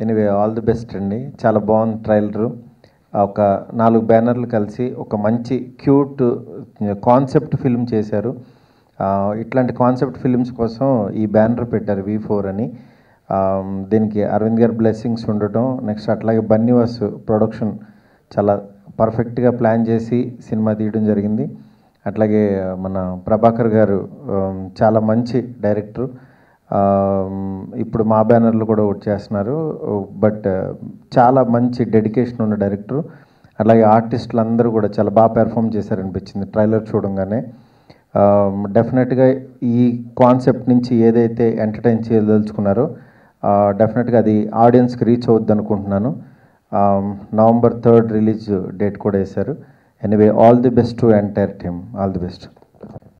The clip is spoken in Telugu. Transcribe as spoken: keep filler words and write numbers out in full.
ఎనీవే ఆల్ ది బెస్ట్ అండి. చాలా బాగుంది ట్రైలరు. ఒక నాలుగు బ్యానర్లు కలిసి ఒక మంచి క్యూట్ కాన్సెప్ట్ ఫిల్మ్ చేశారు. ఇట్లాంటి కాన్సెప్ట్ ఫిల్మ్స్ కోసం ఈ బ్యానర్ పెట్టారు వి ఫోర్ అని. దీనికి అరవింద్ గారి బ్లెస్సింగ్స్ ఉండటం, నెక్స్ట్ అట్లాగే బన్నీవాస్ ప్రొడక్షన్ చాలా పర్ఫెక్ట్గా ప్లాన్ చేసి సినిమా తీయడం జరిగింది. అట్లాగే మన ప్రభాకర్ గారు చాలా మంచి డైరెక్టరు. ఇప్పుడు మా బ్యానర్లు కూడా ఒకటి చేస్తున్నారు. బట్ చాలా మంచి డెడికేషన్ ఉన్న డైరెక్టరు. అలాగే ఆర్టిస్టులు అందరూ కూడా చాలా బాగా పెర్ఫామ్ చేశారనిపించింది ట్రైలర్ చూడంగానే. డెఫినెట్గా ఈ కాన్సెప్ట్ నుంచి ఏదైతే ఎంటర్టైన్ చేయదలుచుకున్నారో డెఫినెట్గా అది ఆడియన్స్కి రీచ్ అవుద్ది అనుకుంటున్నాను. నవంబర్ థర్డ్ రిలీజ్ డేట్ కూడా వేశారు. Anyway all the best to entire team. All the best.